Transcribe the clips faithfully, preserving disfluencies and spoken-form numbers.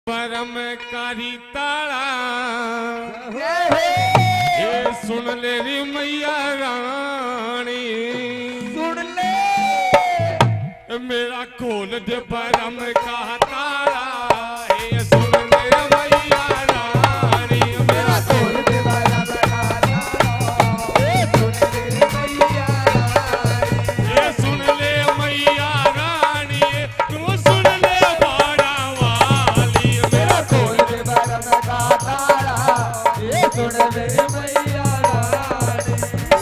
परमकारी ताड़ा ये सुन ले री मैया रानी, सुन ले मेरा खोल दे परम का ताड़ा, ये सुन ले मैया रानी, मेरा खोल दे परम का ताड़ा, ये सुन ले मैया रानी, ये सुन ले मैया रानी, तू सुन ले बाड़ा वाली, मेरा खोल दे परम का ताड़ा, ये सुन ले मैया रानी।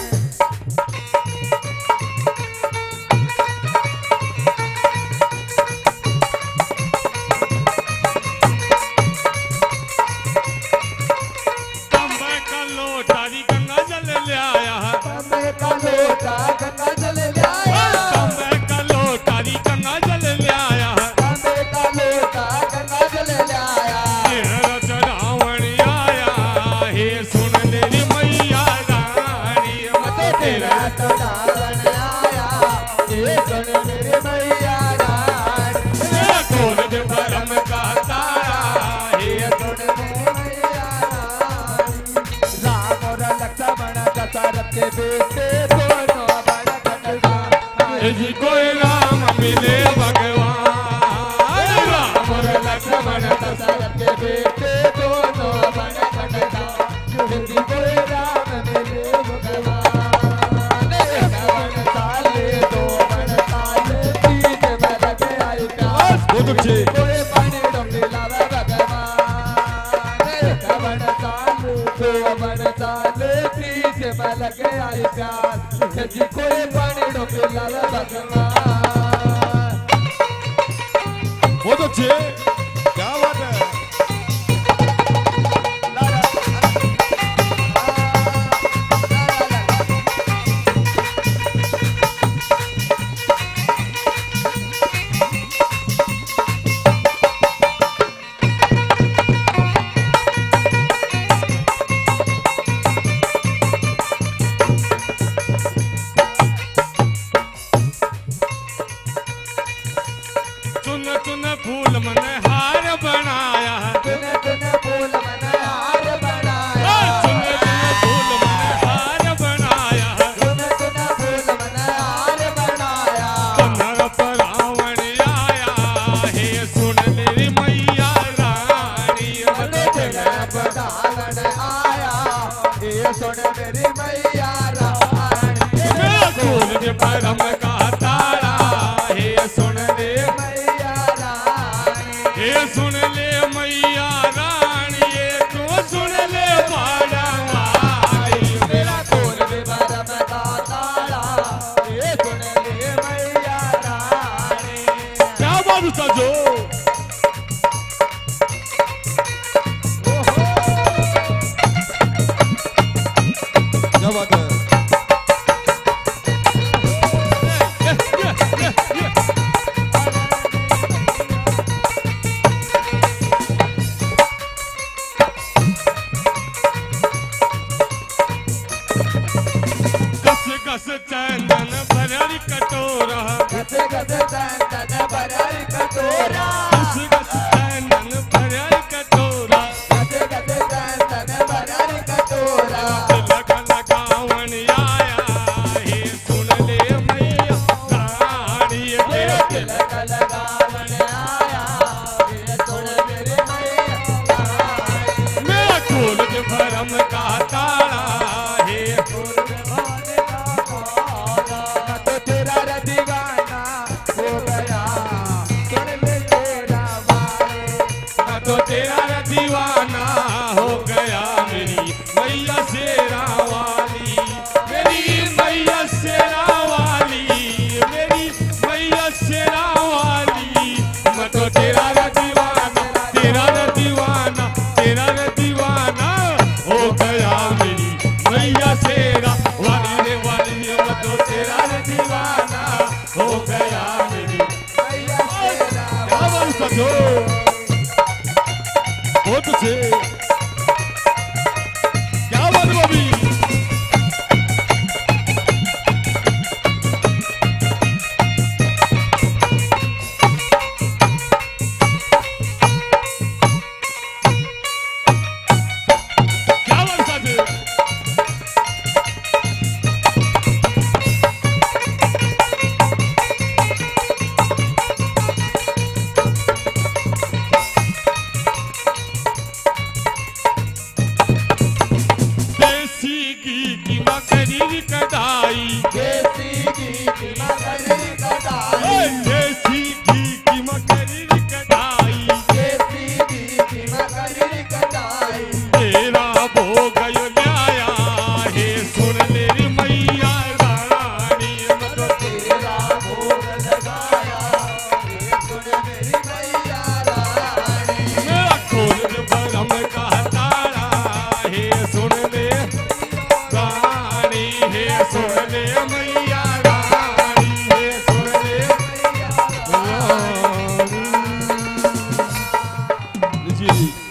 लोटारी गंगा जल ले आया, तांबे का लोटा गंगा जल ले आया, तांबे का लोटारी गंगा जल ले आया, तांबे का लोटा गंगा जल ले आया, तेरा चढ़ावण आया, हे सुन ले रे मैया रानी, मत तेरा चढ़ावन आया, ये सुन मेरे मैया रानी, मेरा खोल दे परम का तारा, हे सुन मेरे मैया रानी। राम और लक्ष्मण दशरथ के बेटे दोनों बड़ घटना, जी कोई राम मिले भगवान, राम और लक्ष्मण दशरथ के बेटे दोनों बड़ घटना, जी कोई राम मिले भगवान। रावण साले दो बड़ साले तीन बड़ के आई प्यार, कोई पानी डोंगी लावे भगवान। रावण साले दो बड़ साले तीन बड़ के आई प्यार, जी कोई पानी डोंगी लावे भगवान। बहुत अच्छे, क्या बात है। चुन चुन फूल मन हार बनाया, चुन चुन फूल मन हार बनाया, चुन चुन फूल मन हार बनाया, चुन चुन फूल मन हार बनाया, कन्हर पर रावण आया, हे सुन मेरी मैया रानी, मत तेरा रावण आया, ये सुन मेरी मैया रानी, मेरा खोल दे परम का तारा, हे सुन ले मैया रानी, हे सुन ले मैया रानी, ये तू सुन ले बाड़ा वाली, मेरा खोल दे परम का तारा, ये सुन ले मैया रानी। क्या बात सजो। क्या बात है। गस गस चंदन भरल कटोरा, गस गस चंदन भरल कटोरा, गस गस चंदन भरल कटोरा, गस गस चंदन भरल कटोरा, तिलक लगावन आया, हे सुन ले मैया रानी, मेरा तिलक तिलक लगावन आया, ये सुन मेरे मैया रानी। मेरा खोल दे भरम का तारा, हे तो तेरा दीवाना हो गया, सुन ले तेरा वाले, मैं तो तेरा दीवाना हो गया, मेरी मैया शेरा वाली, मेरी मैया शेरा वाली, मेरी मैया शेरा वाली, मैं तो तेरा दीवाना, तेरा दीवाना, तेरा दीवाना हो गया, मेरी मैया शेरा वाली रे वाली, मैं तो तेरा दीवाना हो गया, मेरी मैया तेरा क्या बात सजो। बहुत अच्छे, क्या बात बॉबी। जी।